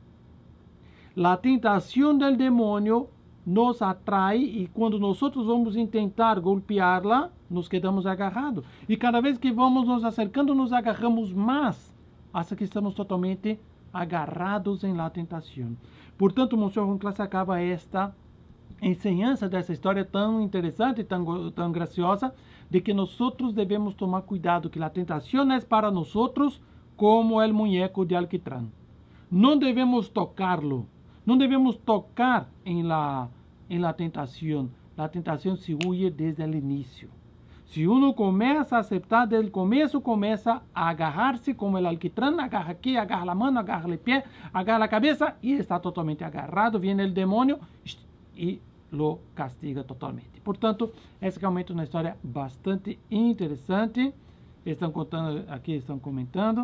A tentação do demônio nos atrai e quando nós vamos tentar golpeá-la, nos quedamos agarrados. E cada vez que vamos nos acercando, nos agarramos mais, até que estamos totalmente agarrados em la tentação. Portanto, Monsenhor Runclas acaba esta enseñança dessa história tão interessante, tão, tão graciosa, de que nós devemos tomar cuidado, que a tentação é para nós como o muñeco de alquitrán. Não devemos tocá-lo, não devemos tocar em la, em la tentação. A tentação se huye desde o início. Se uno começa a aceitar, desde o começo começa a agarrar-se como o alquitrán, agarra aqui, agarra a mão, agarra o pé, agarra a cabeça e está totalmente agarrado, vem o demônio e lo castiga totalmente. Portanto, essa é realmente uma história bastante interessante. Estão contando aqui, estão comentando.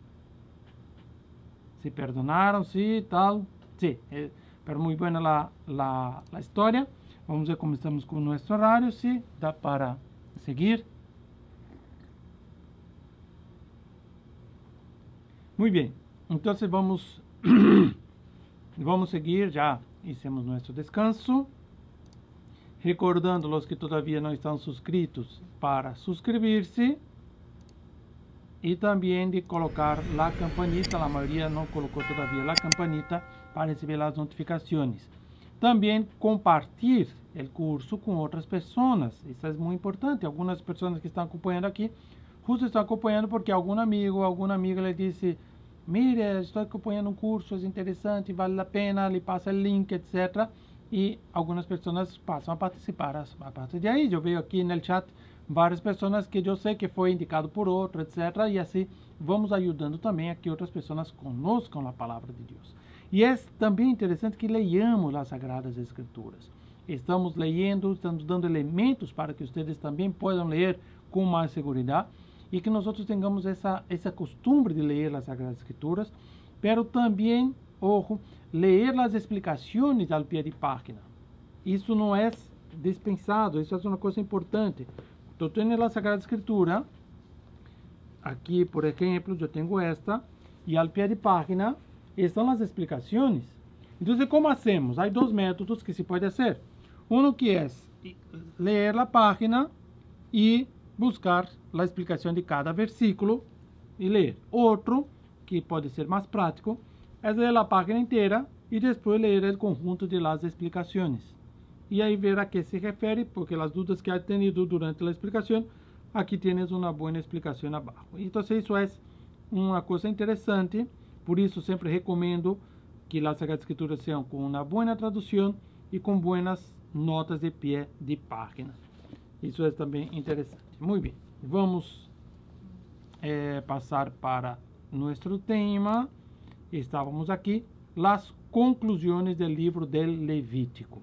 Se perdonaram, sí, tal. Sí, eh, pero muy buena la, la, la historia. Vamos ver como estamos com o nosso horário, se sí, dá para seguir. Muito bem, então vamos, vamos seguir, já hicimos nosso descanso. Recordando los que todavía não estão suscritos para suscribir-se. E também de colocar a campanita, a maioria não colocou todavía a campanita para receber as notificações. Também compartilhar o curso com outras pessoas, isso é muito importante. Algumas pessoas que estão acompanhando aqui, justo estão acompanhando porque algum amigo, alguma amiga lhe disse, mire, estou acompanhando um curso, é interessante, vale a pena, lhe passa o link, etcétera. E algumas pessoas passam a participar. A partir de aí, eu vejo aqui no chat várias pessoas que eu sei que foi indicado por outro, etcétera. E assim vamos ajudando também a que outras pessoas conozcam a palavra de Deus. E é também interessante que leiamos as Sagradas Escrituras. Estamos lendo, estamos dando elementos para que vocês também possam ler com mais segurança e que nós tenhamos essa, essa costume de ler as Sagradas Escrituras, pero também, ojo, ler as explicações ao pé de página. Isso não é dispensado, isso é uma coisa importante. Eu tenho a Sagrada Escritura, aqui, por exemplo, eu tenho esta, e ao pé de página estão as explicações. Então, como hacemos? Há dois métodos que se pode fazer. Um que é ler a página e buscar a explicação de cada versículo e ler. Outro, que pode ser mais prático, é ler a página inteira e depois ler o conjunto de las explicações. E aí ver a que se refere, porque as dúvidas que ha tenido durante a explicação, aqui tienes uma boa explicação abaixo. Então, isso é uma coisa interessante, por isso sempre recomendo que as Sagradas Escrituras sejam com uma boa tradução e com boas notas de pé de página. Isso é também interessante. Muito bem, vamos eh, passar para nosso tema. Estávamos aqui, as conclusões do livro del Levítico.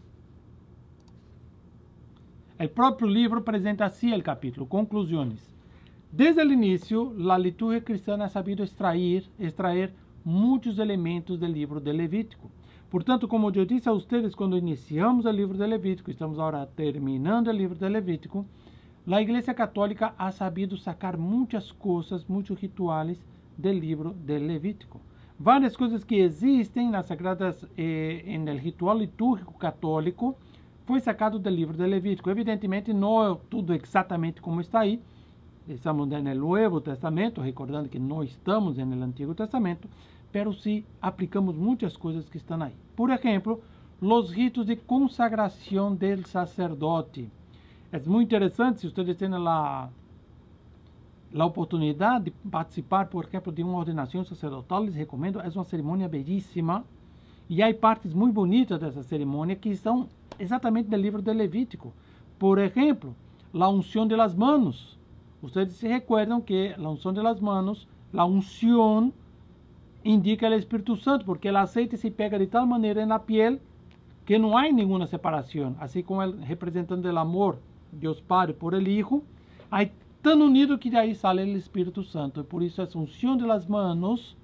O próprio livro apresenta assim o capítulo, conclusões. Desde o início, a liturgia cristã ha sabido extrair, extrair muitos elementos do livro del Levítico. Portanto, como eu disse a vocês, quando iniciamos o livro del Levítico, estamos agora terminando o livro del Levítico, a Igreja Católica ha sabido sacar muitas coisas, muitos rituais do livro del Levítico. Várias coisas que existem nas sagradas, eh, no ritual litúrgico católico, foi sacado do livro do Levítico. Evidentemente, não é tudo exatamente como está aí. Estamos no Novo Testamento, recordando que não estamos no Antigo Testamento, pero sim aplicamos muitas coisas que estão aí. Por exemplo, os ritos de consagração del sacerdote. É muito interessante, se vocês têm a a oportunidade de participar, por exemplo, de uma ordenação sacerdotal, les recomendo, é uma cerimônia belíssima, e há partes muito bonitas dessa cerimônia que estão exatamente no livro do Levítico. Por exemplo, a unção de las manos. Vocês se recordam que a unção de las manos, a unção indica o Espírito Santo, porque o aceite se pega de tal maneira na piel que não há nenhuma separação, assim como el representante do amor de Deus Padre por el Hijo, há tão unido que de aí sale o Espírito Santo. E por isso a unção de las manos,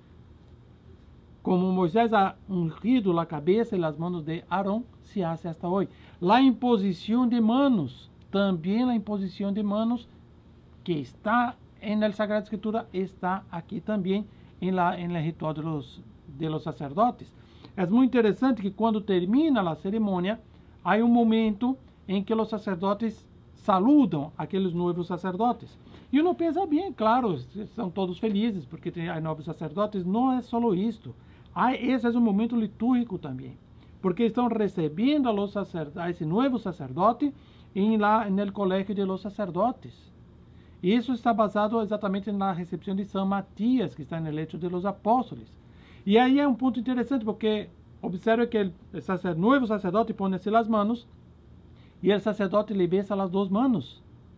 como Moisés ha ungido a cabeça e as mãos de Arão, se hace hasta hoje. A imposição de manos, também a imposição de manos que está na Sagrada Escritura, está aqui também em la, en el ritual de los, de los sacerdotes. É muito interessante que quando termina a cerimônia, há um momento em que os sacerdotes saludam aqueles novos sacerdotes. E uno pensa bem, claro, são todos felizes porque tem novos sacerdotes. Não é só isto. Ah, esse é um momento litúrgico também, porque estão recebendo a, los sacerd a esse novo sacerdote em lá no colégio de los sacerdotes. Isso está basado exatamente na recepção de São Matias, que está no leito de los apóstolos. E aí é um ponto interessante, porque observe que o sacer, novo sacerdote põe-se as mãos e o sacerdote lhe besa as duas mãos.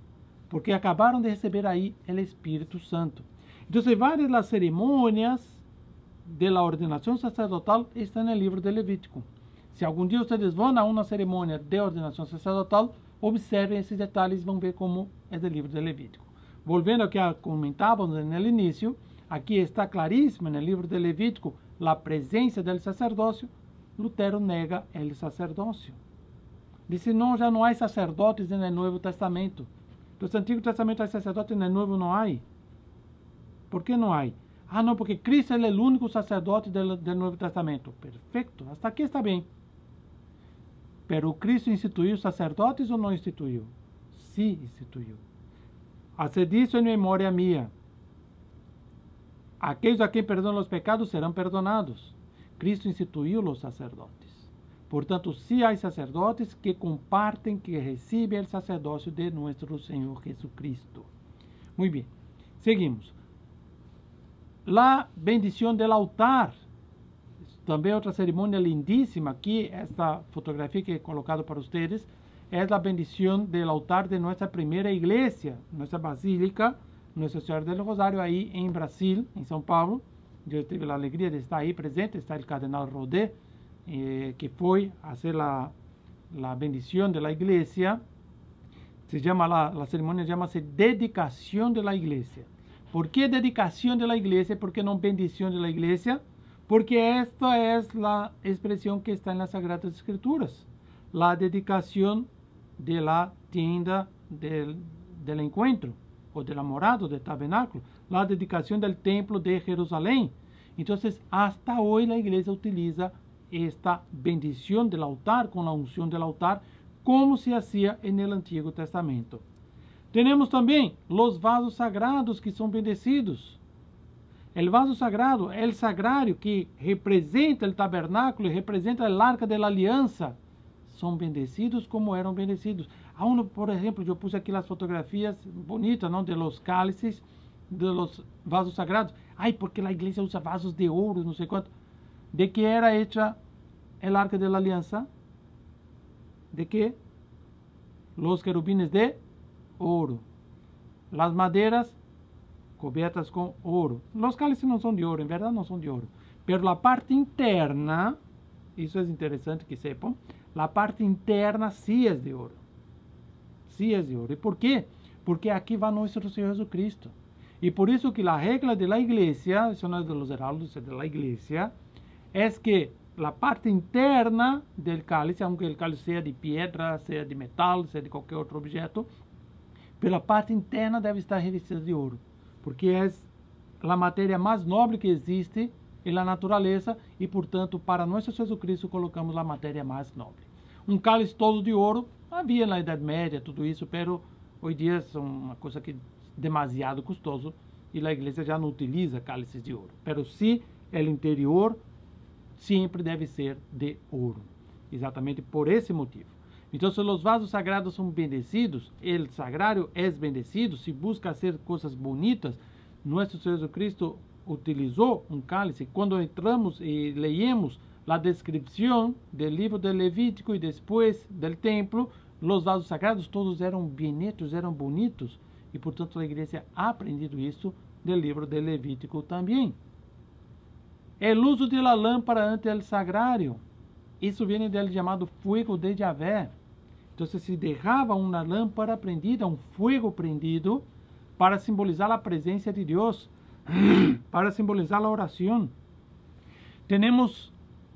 porque acabaram de receber ahí el Espíritu Santo. Entonces, varias de las ceremonias de la ordenación sacerdotal están en el libro de Levítico. Si algún día ustedes van a una ceremonia de ordenación sacerdotal, observen esses detalhes, vão ver como é do livro de Levítico. Volvendo ao que comentávamos no início, aqui está claríssimo no livro de Levítico a presença do sacerdócio. Lutero nega o sacerdócio. Disse, não, já não há sacerdotes no Novo Testamento. No Antigo Testamento há sacerdotes, no Novo não há. Por que não há? Ah, não, porque Cristo é o único sacerdote do, do Novo Testamento. Perfeito, hasta aqui está bem. Pero Cristo instituiu sacerdotes ou não instituiu? Sim, instituiu. Haced isso em memória minha. Aqueles a quem perdonam os pecados serão perdonados. Cristo instituiu os sacerdotes. Portanto, sim há sacerdotes que compartem, que recebem o sacerdócio de nosso Senhor Jesucristo. Muito bem. Seguimos. La bendição del altar. Também outra cerimônia lindíssima. Aqui, esta fotografia que he colocado para vocês é a bendição do altar de nossa primeira igreja, nossa basílica, Nossa Senhora del Rosário, aí em Brasil, em São Paulo. Eu tive a alegria de estar aí presente. Está o cardenal Rodé, eh, que foi a fazer a, a bendição da igreja. Se chama la, a cerimônia chama-se dedicação da igreja. ¿Por que dedicação da igreja? ¿Por que não bendição da igreja? Porque esta é a expressão que está nas Sagradas Escrituras. A dedicação de la tienda del, del encuentro, ou de la morada, del tabernáculo, a dedicação do templo de Jerusalém. Então, hasta hoje a igreja utiliza esta bendição do altar, com a unção do altar, como se hacía no Antigo Testamento. Temos também os vasos sagrados que são bendecidos. O vaso sagrado é o sagrário que representa o tabernáculo e representa a arca da aliança. São bendecidos como eram bendecidos. Há um, por exemplo, eu pus aqui as fotografias bonitas, não, de los cálices, de los vasos sagrados. Ai, porque a igreja usa vasos de ouro, não sei quanto. De que era hecha a arca da aliança? De que? Los querubines de ouro. Las madeiras cobertas com ouro. Os cálices não são de ouro, em verdade não são de ouro. Pero a parte interna, isso é interessante que sepam, a parte interna sim é de ouro. Sim é de ouro. E por quê? Porque aqui vai nosso Senhor Jesucristo. E por isso que a regra da igreja, isso não é de los heraldos, é da igreja, é que a parte interna do cálice, aunque o cálice seja de pedra, seja de metal, seja de qualquer outro objeto, pela parte interna deve estar revestida de ouro, porque é a matéria mais nobre que existe na natureza e, portanto, para nosso Jesus Cristo colocamos a matéria mais nobre. Um cálice todo de ouro havia na Idade Média, tudo isso, pero hoje em dia é uma coisa que é demasiado custoso e a igreja já não utiliza cálices de ouro. Pero sim, o interior sempre deve ser de ouro, exatamente por esse motivo. Então, se os vasos sagrados são bendecidos, o sagrário é bendecido, se busca fazer coisas bonitas, nosso Senhor Jesus Cristo utilizou um cálice. Quando entramos e leemos a descrição do livro de Levítico e depois do templo, os vasos sagrados todos eram bonitos, eram bonitos, e portanto a igreja ha aprendido isso do livro de Levítico também. O uso de la lâmpada ante el sagrário, isso vem do chamado fuego de Yahvé. Então se derrava uma lâmpada prendida, um fuego prendido, para simbolizar a presença de Deus, para simbolizar a oração. Temos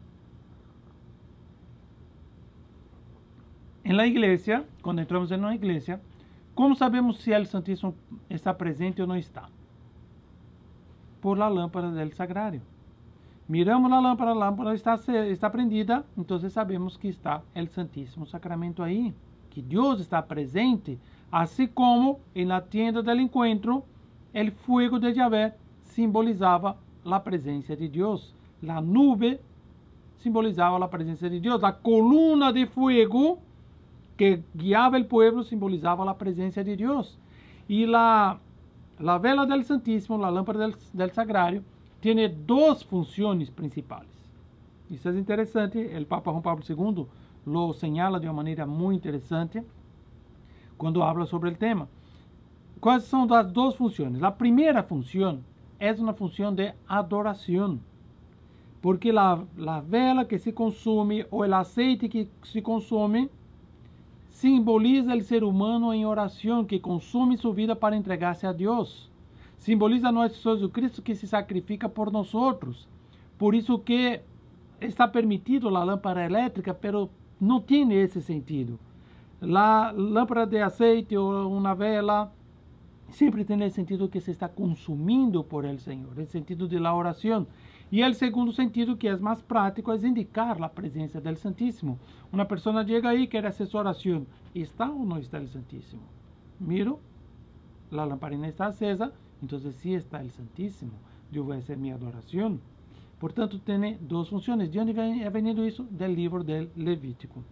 em la igreja, quando entramos em uma igreja, como sabemos se o Santíssimo está presente ou não está? Por la lâmpada del sagrário. Miramos a lâmpada, a lâmpada está, está prendida, então sabemos que está o Santíssimo Sacramento aí, que Deus está presente, assim como na tenda do encontro, o fuego de Yahvé simbolizava a presença de Deus, a nube simbolizava a presença de Deus, a coluna de fuego que guiava o povo simbolizava a presença de Deus, e a, a vela do Santíssimo, a lâmpada del, del Sagrário, tem duas funções principais. Isso é interessante, o Papa João Paulo segundo lo señala de uma maneira muito interessante quando habla sobre o tema. ¿cuáles son las dos funciones? La primera función es una función de adoración, porque la, la vela que se consume o el aceite que se consume simboliza el ser humano en oración que consume su vida para entregarse a Dios. Simboliza a nuestro Jesucristo que se sacrifica por nosotros. Por eso que está permitido la lámpara eléctrica, pero no tiene ese sentido. La lámpara de aceite o una vela siempre tiene el sentido que se está consumiendo por el Señor, el sentido de la oración. Y el segundo sentido, que es más práctico, es indicar la presencia del Santísimo. Una persona llega ahí y quiere hacer su oración. ¿Está o no está el Santísimo? Miro, la lamparina está acesa, entonces sí está el Santísimo. Yo voy a hacer mi adoración. Por tanto, tiene dos funciones. ¿De dónde ha venido eso? Del libro del Levítico.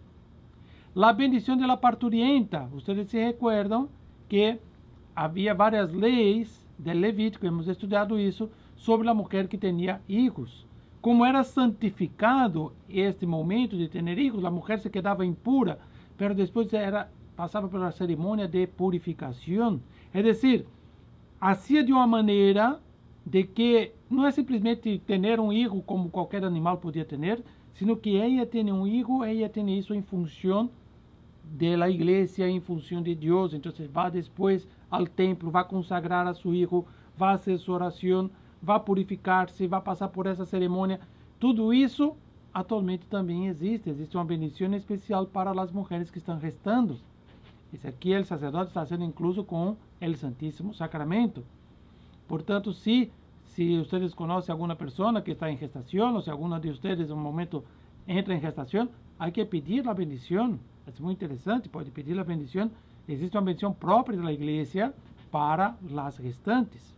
La bendición de la parturienta. Ustedes se recuerdan que había varias leyes del Levítico, hemos estudiado eso, sobre la mujer que tenía hijos. Como era santificado este momento de tener hijos, la mujer se quedaba impura, pero después era, pasaba por la ceremonia de purificación. Es decir, hacía de una manera de que no es simplesmente tener un hijo como cualquier animal podía tener, sino que ella tiene un hijo, ella tiene eso en función de la iglesia, en función de Dios. Entonces va después al templo, va a consagrar a su hijo, va a hacer su oración, va a purificarse, va a pasar por esa ceremonia. Todo eso actualmente también existe. Existe una bendición especial para las mujeres que están gestando. Ese aquí el sacerdote está haciendo incluso con el Santísimo Sacramento. Por tanto, si, si ustedes conocen a alguna persona que está en gestación, o si alguno de ustedes en un momento entra en gestación, hay que pedir la bendición. Es muy interesante, puede pedir la bendición. Existe una bendición propia de la iglesia para las gestantes.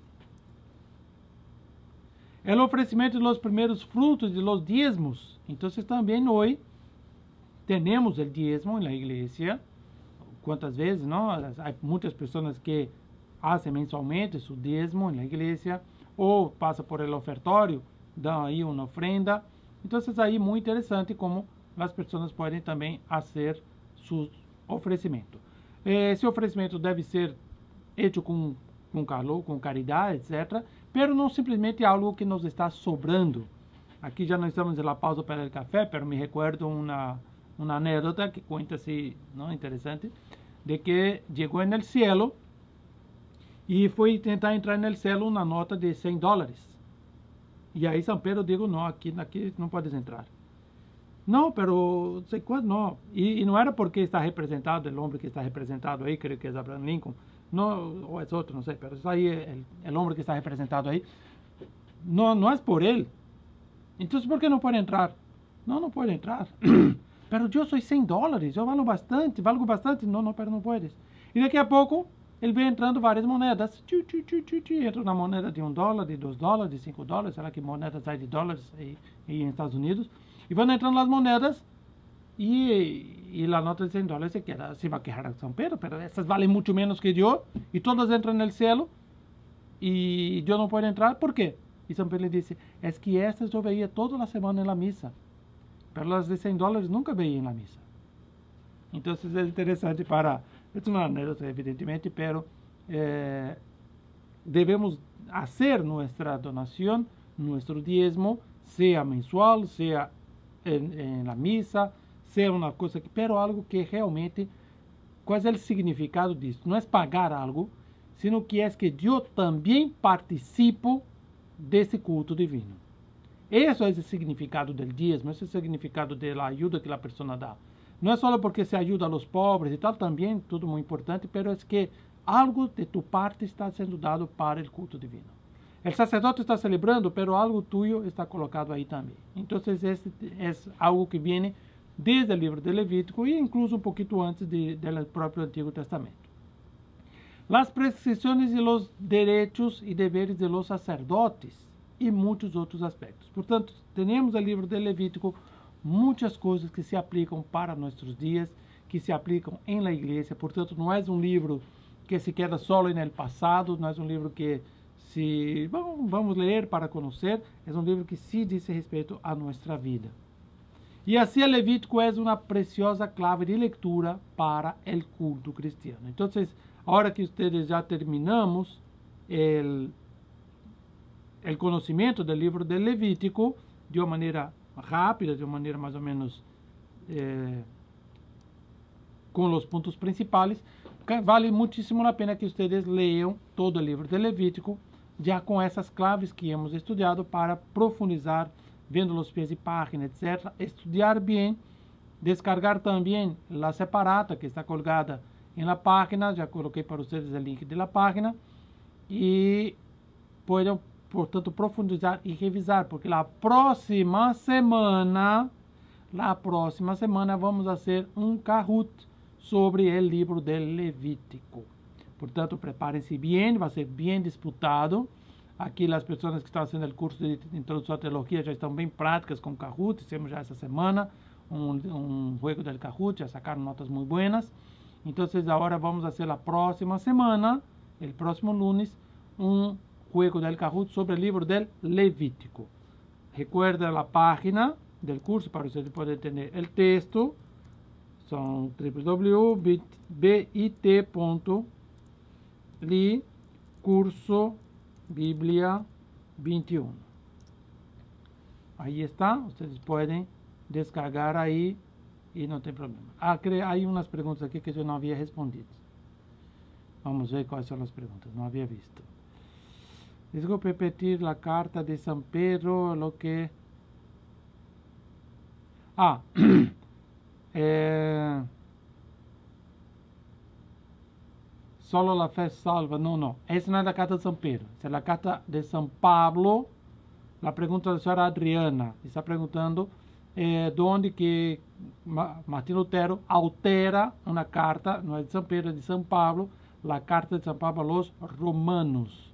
El ofrecimiento de los primeros frutos de los diezmos. Entonces también hoy tenemos el diezmo en la iglesia. ¿Cuántas veces, no? Hay muchas personas que hacen mensualmente su diezmo en la iglesia o pasa por el ofertorio, dan ahí una ofrenda. Entonces ahí muy interesante como las personas pueden también hacer su ofrecimiento. Esse ofrecimento deve ser hecho com, com calor, com caridade, etcétera. Pero não simplesmente algo que nos está sobrando. Aqui já não estamos na pausa para o café, pero me recuerdo uma, uma anécdota que conta-se, não interessante, de que chegou no cielo e foi tentar entrar no cielo uma nota de cem dólares. E aí São Pedro digo, não, aqui, aqui não podes entrar. Não, pero sei quando não. E, e não era porque está representado, o homem que está representado aí, creio que é Abraham Lincoln, não, ou é outro, não sei, pero isso aí é o homem que está representado aí. Não, não é por ele. Então, por que não pode entrar? Não, não pode entrar. Pero eu sou cem dólares, eu valgo bastante, valgo bastante. Não, não, pero não podes. E daqui a pouco, ele vem entrando várias moedas. Tchu, tchu, tchu, tchu, tchu. Entra na moneda de um dólar, de dois dólares, de cinco dólares, será que moneda sai de dólares aí, aí nos Estados Unidos? E vão entrando as moedas e, e a nota de cem dólares se queda, se vai quejar a São Pedro, pero essas valem muito menos que eu, e todas entram no céu, e eu não posso entrar, ¿por quê? E São Pedro lhe disse, é que essas eu veia toda a semana na missa, pero as de cem dólares nunca veia na missa. Então, isso é interessante para, é uma anécdota, evidentemente, pero eh, devemos fazer nossa donação, nosso diezmo, seja mensual, seja en, en la misa, sea una cosa que, pero algo que realmente, ¿cuál es el significado disso? No es pagar algo, sino que es que yo también participo de ese culto divino. Eso es el significado del diezmo, ese es el significado de la ayuda que la persona da. No es solo porque se ayuda a los pobres y tal, también, todo muy importante, pero es que algo de tu parte está siendo dado para el culto divino. El sacerdote está celebrando, pero algo tuyo está colocado ahí también. Entonces, este es algo que viene desde el libro de Levítico e incluso un poquito antes de, del propio Antiguo Testamento. Las prescripciones y los derechos y deberes de los sacerdotes y muchos otros aspectos. Portanto, tenemos el libro de Levítico, muchas cosas que se aplican para nuestros días, que se aplican en la iglesia. Portanto, no es un libro que se queda solo en el pasado, no es un libro que se vamos, vamos ler para conhecer, é um livro que se diz respeito à nossa vida. E assim el Levítico é uma preciosa clave de leitura para o culto cristiano. Então, agora que vocês já terminamos o el conhecimento do livro do Levítico de uma maneira rápida, de uma maneira mais ou menos eh, com os pontos principais, vale muitíssimo a pena que vocês leiam todo o livro do Levítico, já com essas claves que hemos estudado para profundizar, vendo os pés de página, etcétera. Estudar bem, descargar também a separata que está colgada em la página, já coloquei para vocês o link da página, e podem, portanto, profundizar e revisar, porque a próxima semana, a próxima semana vamos fazer um Kahoot sobre o livro do Levítico. Portanto, preparem-se bem, vai ser bem disputado. Aqui as pessoas que estão fazendo o curso de Introdução à Teologia já estão bem práticas com Kahoot. Fizemos já essa semana um, um jogo del Kahoot, já sacaram notas muito buenas. Então, agora vamos fazer a próxima semana, o próximo lunes, um jogo del Kahoot sobre o livro del Levítico. Recuerda a página do curso para vocês poderem ter o texto. São w w w ponto bit ponto li curso Bíblia vinte e um. Aí está, vocês podem descargar aí e não tem problema. Ah, há umas perguntas aqui que eu não havia respondido. Vamos ver quais são as perguntas, não havia visto. Desculpe repetir a carta de São Pedro, lo que... Ah, eh, solo la fe salva. No, no. Essa não é da carta de São Pedro. Essa é a carta de São Pablo. A pergunta da senhora Adriana está perguntando eh, de onde que Martim Lutero altera uma carta, não é de São Pedro, é de São Pablo, a carta de São Pablo aos Romanos.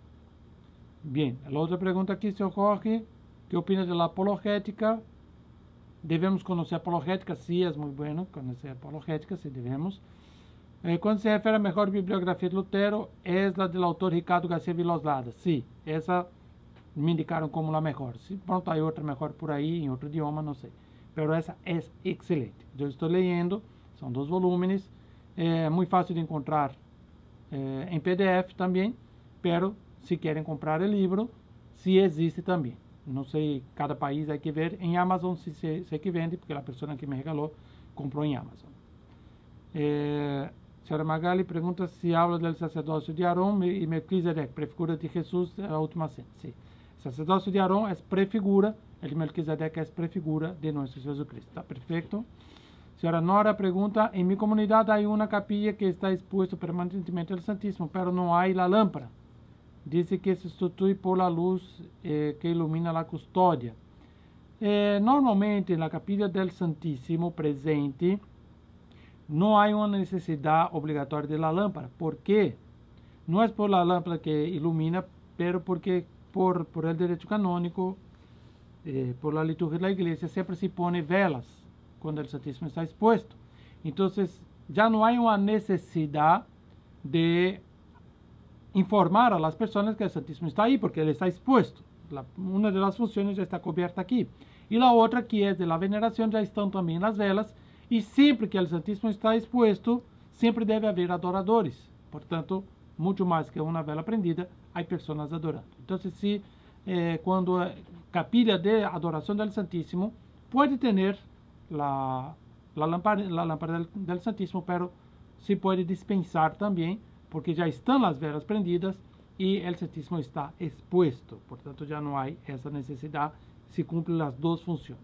Bem, a outra pergunta aqui, senhor Jorge, que opina da apologética? Devemos conhecer a apologética? Sim, é muito bueno conhecer a apologética, sim, devemos. Eh, quando se refere à melhor bibliografia de Lutero, é a do autor Ricardo Garcia Viloslada. Sim, essa me indicaram como a melhor. Se pronto, há outra melhor por aí, em outro idioma, não sei. Mas essa é excelente. Eu estou lendo, são dois volumes, é muito fácil de encontrar é, em P D F também, pero se querem comprar o livro, se existe também. Não sei, cada país hay que ver. Em Amazon se, se, se que vende, porque a pessoa que me regalou comprou em Amazon. É, senhora Magali pergunta se habla do sacerdócio de Arão e Melquisedeque, prefigura de Jesus a última cena. Sim. O sacerdócio de Arão é prefigura, el de Melquisedeque é prefigura de nosso Jesus Cristo. Está perfeito. Senhora Nora pergunta, em minha comunidade há uma capilla que está exposta permanentemente ao Santíssimo, pero não há a lâmpada. Dice que se substitui por la luz eh, que ilumina la custódia. Eh, normalmente, na capilla del Santíssimo presente, não há uma necessidade obrigatória de la lâmpada. ¿Por quê? Não é por la lâmpada que ilumina, pero porque por, por el derecho canônico, eh, por la liturgia da igreja, sempre se põe velas quando o Santíssimo está exposto. Então, já não há uma necessidade de informar a las personas que el Santísimo está ahí, porque él está expuesto. La, una de las funciones ya está cubierta aquí. Y la otra, que es de la veneración, ya están también las velas, y siempre que el Santísimo está expuesto, siempre debe haber adoradores. Por tanto, mucho más que una vela prendida, hay personas adorando. Entonces, si eh, cuando capilla de adoración del Santísimo, puede tener la, la lámpara, la lámpara del, del Santísimo, pero se puede dispensar también, porque já estão as velas prendidas e o Santíssimo está exposto. Portanto, já não há essa necessidade, se cumprem as duas funções.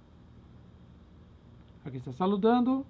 Aqui está saludando.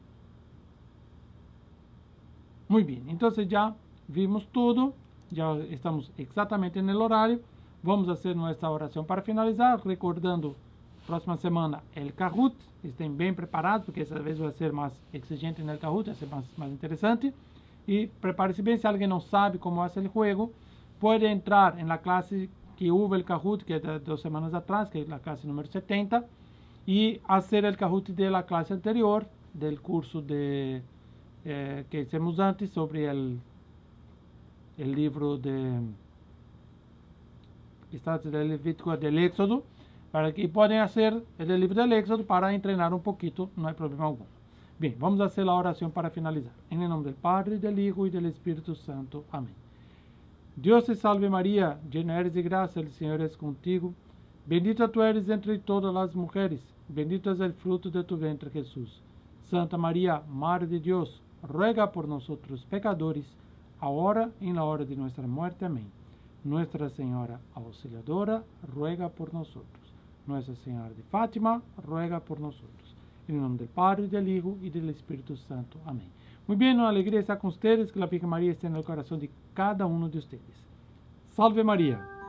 Muito bem, então já vimos tudo, já estamos exatamente no horário. Vamos fazer nossa oração para finalizar, recordando, próxima semana, o Kahoot. Estejam bem preparados, porque essa vez vai ser mais exigente no Kahoot, vai ser mais, mais interessante. E prepare-se bem, se alguém não sabe como é o jogo, pode entrar na classe que houve o Kahoot, que é de duas semanas atrás, que é a classe número setenta, e fazer o Kahoot da classe anterior, do curso de, eh, que fizemos antes sobre o livro de Estados do Levítico del Éxodo. para que puedan hacer el libro del Éxodo para entrenar un poquito, no hay problema alguno. Bien, vamos a hacer la oración para finalizar. En el nombre del Padre, del Hijo y del Espíritu Santo. Amén. Dios te salve María, llena eres de gracia, el Señor es contigo. Bendita tú eres entre todas las mujeres, bendito es el fruto de tu vientre Jesús. Santa María, Madre de Dios, ruega por nosotros pecadores, ahora y en la hora de nuestra muerte. Amén. Nuestra Señora Auxiliadora, ruega por nosotros. Nuestra Señora de Fátima, ruega por nosotros. En el nombre del Padre, del Hijo y del Espíritu Santo. Amén. Muy bien, una alegría estar con ustedes, que la Virgen María esté en el corazón de cada uno de ustedes. Salve María.